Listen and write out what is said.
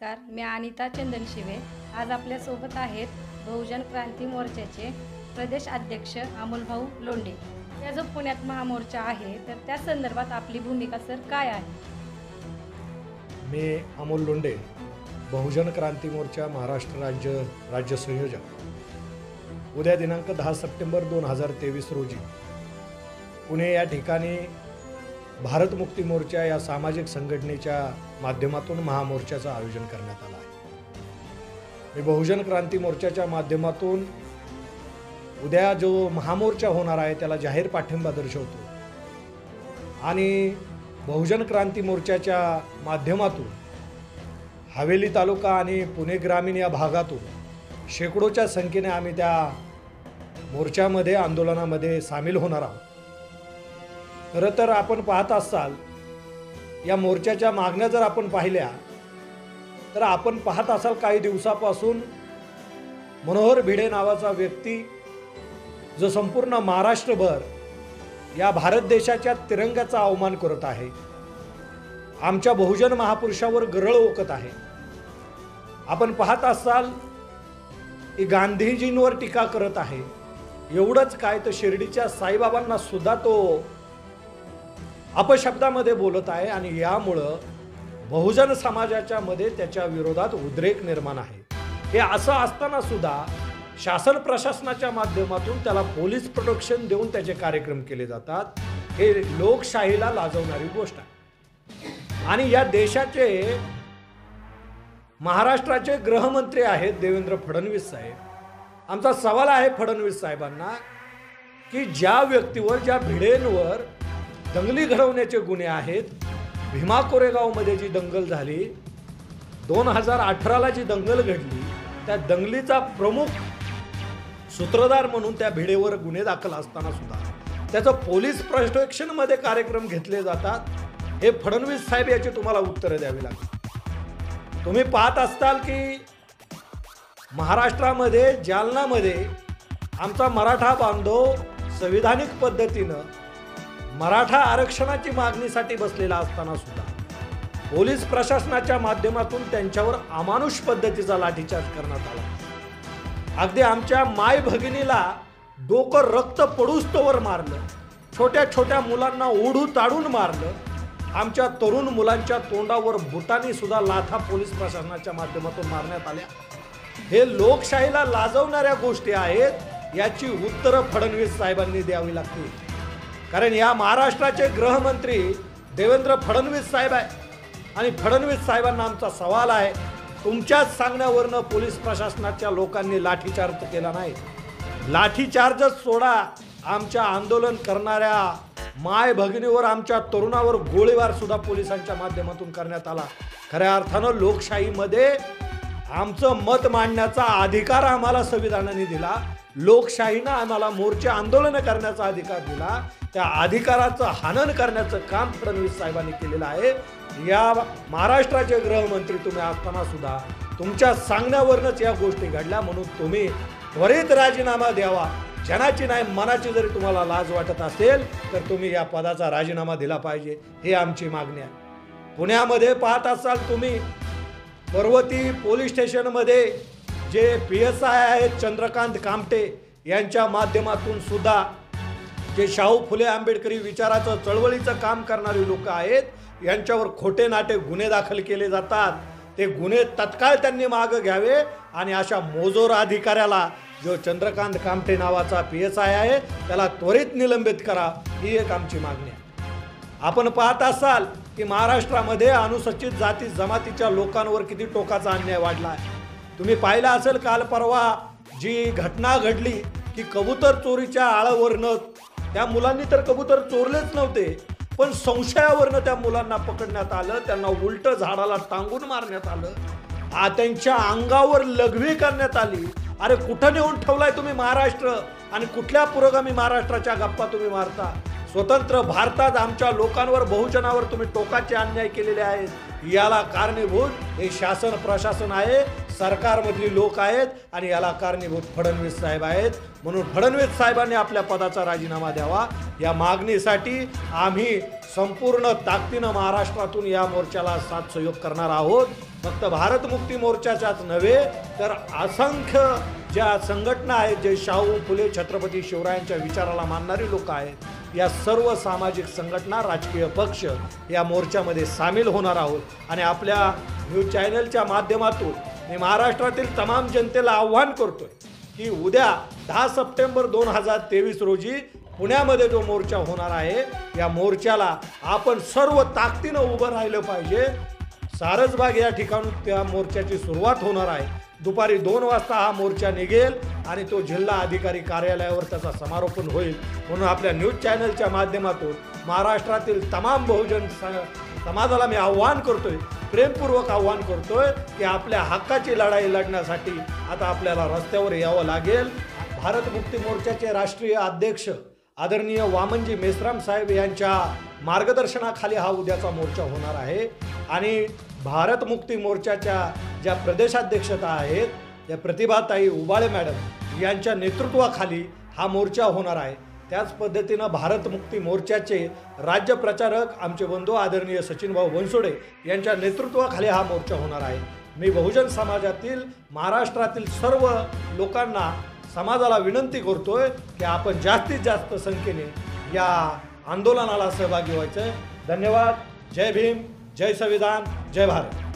नमस्कार, मी अनिता चंदनशिवे। आज आपल्यासोबत आहेत बहुजन क्रांती मोर्चाचे प्रदेश अध्यक्ष अमोलभाऊ लोंढे। या जो पुण्यात महामोर्चा आहे तर त्या संदर्भात आपली भूमिका सर काय आहे? मी अमोल लोंढे, बहुजन क्रांती मोर्चा महाराष्ट्र राज्य संयोजक। उद्या दिनांक 10 सप्टेंबर 2023 रोजी पुणे या ठिकाणी भारत मुक्ती मोर्चा या सामाजिक संघटनेच्या माध्यमातून महामोर्चाचं आयोजन करण्यात आलं आहे। मी बहुजन क्रांती मोर्चाच्या माध्यमातून उद्या जो महामोर्चा होणार आहे त्याला जाहीर पाठिंबा दर्शवतो आणि बहुजन क्रांती मोर्चाच्या माध्यमातून हवेली तालुका आणि पुणे ग्रामीण या भागातून शेकडोच्या संख्येने आम्ही त्या मोर्चामध्ये आंदोलनामध्ये सामील होणार आहोत। खरं तर आपण पाहत असाल या मोर्चाच्या मागण्या जर आपण पाहिल्या तर आपण पाहत असाल काही दिवसापासून मनोहर भिडे नावाचा व्यक्ती जो संपूर्ण महाराष्ट्रभर या भारत देशाच्या तिरंग्याचा अवमान करत आहे, आमच्या बहुजन महापुरुषावर गरळ ओकत आहे। आपण पाहत असाल की गांधीजींवर टीका करत आहे। एवढंच काय तर शिर्डीच्या साईबाबांना सुद्धा तो अपशब्दामध्ये बोलत आहे आणि यामुळं बहुजन समाजाच्या मध्ये त्याच्या विरोधात उद्रेक निर्माण आहे। हे असं असताना सुद्धा शासन प्रशासनाच्या माध्यमातून त्याला पोलीस प्रोटेक्शन देऊन त्याचे कार्यक्रम केले जातात। हे लोकशाहीला लाजवणारी गोष्ट आहे। आणि या देशाचे महाराष्ट्राचे गृहमंत्री आहेत देवेंद्र फडणवीस साहेब। आमचा सवाल आहे फडणवीस साहेबांना की ज्या व्यक्तीवर, ज्या भिडेंवर दंगली घडवण्याचे गुन्हे आहेत, भीमा कोरेगावमध्ये जी दंगल झाली, 2018ला जी दंगल घडली, त्या दंगलीचा प्रमुख सूत्रधार म्हणून त्या भिडेवर गुन्हे दाखल असताना सुद्धा त्याचं पोलीस प्रोटेक्शनमध्ये कार्यक्रम घेतले जातात। हे फडणवीस साहेब याची तुम्हाला उत्तरं द्यावी लागतील। तुम्ही पाहत असताल की महाराष्ट्रामध्ये जालनामध्ये आमचा मराठा बांधव संविधानिक पद्धतीनं मराठा आरक्षणाची मागणीसाठी बसलेला असताना सुद्धा पोलीस प्रशासनाच्या माध्यमातून त्यांच्यावर अमानुष पद्धतीचा लाठीचार्ज करण्यात आला। अगदी आमच्या माय भगिनीला डोकं रक्त पडूस्तवर मारलं, छोट्या छोट्या मुलांना ओढू ताडून मारलं। आमच्या तरुण मुलांच्या तोंडावर बुटांनी सुद्धा लाथा पोलीस प्रशासनाच्या माध्यमातून मारण्यात आल्या। हे लोकशाहीला लाजवणाऱ्या गोष्टी आहेत। याची उत्तरं फडणवीस साहेबांनी द्यावी लागतील, कारण या महाराष्ट्राचे गृहमंत्री देवेंद्र फडणवीस साहेब आहे। आणि फडणवीस साहेबांना आमचा सवाल आहे, तुमच्याच सांगण्यावरनं पोलीस प्रशासनाच्या लोकांनी लाठीचार्ज केला नाही। लाठीचार्जच सोडा, आमच्या आंदोलन करणाऱ्या माय भगिनीवर, आमच्या तरुणावर गोळीबार सुद्धा पोलिसांच्या माध्यमातून करण्यात आला। खऱ्या अर्थानं लोकशाहीमध्ये आमचं मत मांडण्याचा अधिकार आम्हाला संविधानाने दिला, लोकशाहीनं आम्हाला मोर्चे आंदोलन करण्याचा अधिकार दिला। त्या अधिकाराचं हनन करण्याचं काम फडणवीस साहेबांनी केलेलं आहे। या महाराष्ट्राचे गृहमंत्री तुम्ही असताना सुद्धा तुमच्या सांगण्यावरच या गोष्टी घडल्या, म्हणून तुम्ही त्वरित राजीनामा द्यावा। जनाची नाही मनाची जरी तुम्हाला लाज वाटत असेल तर तुम्ही या पदाचा राजीनामा दिला पाहिजे, ही आमची मागणी आहे। पुण्यामध्ये पाहत असाल तुम्ही पर्वती पोलीस स्टेशनमध्ये जे PSI आहेत चंद्रकांत कामटे यांच्या माध्यमातून सुद्धा जे शाहू फुले आंबेडकरी विचाराचं चळवळीचं काम करणारी लोक आहेत, यांच्यावर खोटे नाटे गुन्हे दाखल केले जातात। ते गुन्हे तत्काळ त्यांनी मागे घ्यावे आणि अशा मोजोर अधिकाऱ्याला, जो चंद्रकांत कामटे नावाचा PSI आहे, त्याला त्वरित निलंबित करा, ही एक आमची मागणी आहे। आपण पाहत असाल की महाराष्ट्रामध्ये अनुसूचित जाती जमातीच्या लोकांवर किती टोकाचा अन्याय वाढला आहे। तुम्ही पाहिलं असेल काल परवा जी घटना घडली की कबूतर चोरीच्या आळावरनं, त्या मुलांनी तर कबूतर चोरलेच नव्हते, पण संशयावरनं त्या मुलांना पकडण्यात आलं, त्यांना उलट झाडाला टांगून मारण्यात आलं, त्यांच्या अंगावर लघवी करण्यात आली। अरे कुठं नेऊन ठेवलाय तुम्ही महाराष्ट्र, आणि कुठल्या पुरोगामी महाराष्ट्राच्या गप्पा तुम्ही मारता? स्वतंत्र भारतात आमच्या लोकांवर, बहुजनावर तुम्ही टोकाचे अन्याय केलेले आहेत। याला कारणीभूत हे शासन प्रशासन आहे, सरकारमधली लोक आहेत आणि याला कारणीभूत फडणवीस साहेब आहेत। म्हणून फडणवीस साहेबांनी आपल्या पदाचा राजीनामा द्यावा। या मागणीसाठी आम्ही संपूर्ण ताकदीनं महाराष्ट्रातून या मोर्चाला साथ सहयोग करणार आहोत। फक्त भारत मुक्ती मोर्चाच्याच नव्हे तर असंख्य ज्या संघटना आहेत, जे शाहू फुले छत्रपती शिवरायांच्या विचाराला मानणारी लोक आहेत, या सर्व सामाजिक संघटना, राजकीय पक्ष या मोर्चामध्ये सामील होणार आहोत। आणि आपल्या न्यूज चॅनलच्या माध्यमातून मी महाराष्ट्रातील तमाम जनतेला आव्हान करतोय की उद्या 10 सप्टेंबर 2023 रोजी पुण्यामध्ये जो मोर्चा होणार आहे, या मोर्चाला आपण सर्व ताकदीनं उभं राहिलं पाहिजे। सारसबाग या ठिकाणून त्या मोर्चाची सुरुवात होणार आहे। दुपारी 2 वाजता हा मोर्चा निघेल आणि तो जिल्हा अधिकारी कार्यालयावर त्याचा समारोपन होईल। म्हणून आपल्या न्यूज चॅनलच्या माध्यमातून महाराष्ट्रातील तमाम बहुजन समाजाला मी आव्हान करतोय, प्रेमपूर्वक आव्हान करतोय की आपल्या हक्काची लढाई लढण्यासाठी आता आपल्याला रस्त्यावर यावं लागेल। भारत मुक्ती मोर्चाचे राष्ट्रीय अध्यक्ष आदरणीय वामनजी मेश्राम साहेब यांच्या मार्गदर्शनाखाली हा उद्याचा मोर्चा होणार आहे। आणि भारत मुक्ती मोर्चाच्या ज्या प्रदेशाध्यक्षता आहेत, त्या प्रतिभाताई उबाळे मॅडम यांच्या नेतृत्वाखाली हा मोर्चा होणार आहे। त्याच पद्धतीनं भारत मुक्ती मोर्चाचे राज्य प्रचारक आमचे बंधू आदरणीय सचिनभाऊ बनसोडे यांच्या नेतृत्वाखाली हा मोर्चा होणार आहे। मी बहुजन समाजातील महाराष्ट्रातील सर्व लोकांना, समाजाला विनंती करतोय की आपण जास्तीत जास्त संख्येने या आंदोलनाला सहभागी व्हायचं। धन्यवाद। जय भीम, जय संविधान, जय भारत।